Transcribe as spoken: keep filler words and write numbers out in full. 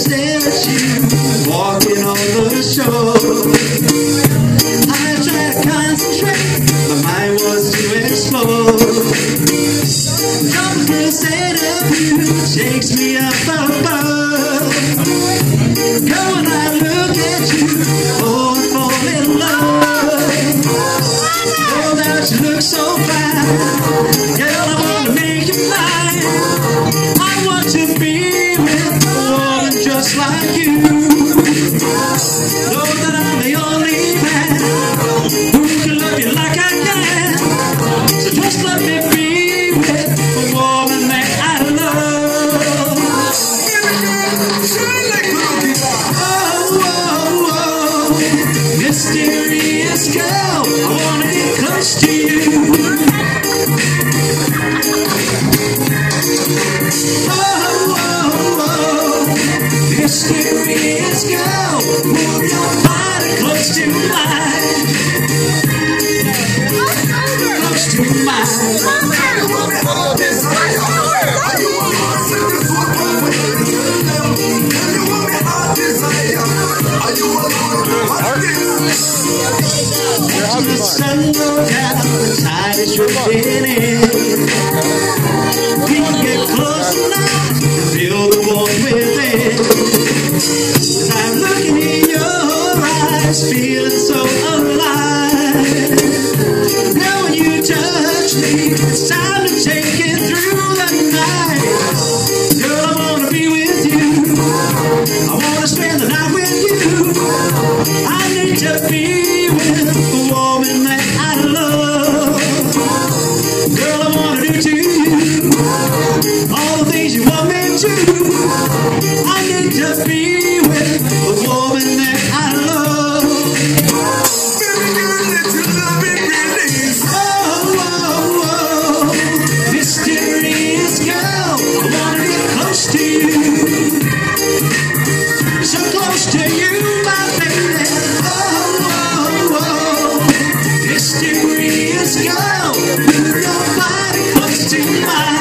stare at you walking on the shore. I tried to concentrate, my mind was to explore. Something instead of you takes me up above. Girl, when I look at you, oh, I fall in love. Oh, that you look so fine. Girl, I wanna make you mine. I want to be with a woman just like you. Know that I'm the only man who can love you like I can. So just let me be with a woman that I love. Oh, oh, oh, mysterious girl, I wanna get close to you. Mysterious girl, move your body close to mine. Close to mine. Watching the sun go down, the tide is drifting in. We can get close now and feel the warmth within. As I'm looking in your eyes, feeling so alive. Now when you touch me, it's time to take it through the night. Girl, I wanna be with you. I wanna spend the night with you. I need to be with the woman that I love. Girl, I wanna do to you all the things you want me to. I need to be with the woman that I love. Baby girl, let your loving release. Oh, oh, oh, mysterious girl, I wanna get close to you. So close to you, my baby. Oh, oh, oh, mysterious girl, move your body close to mine.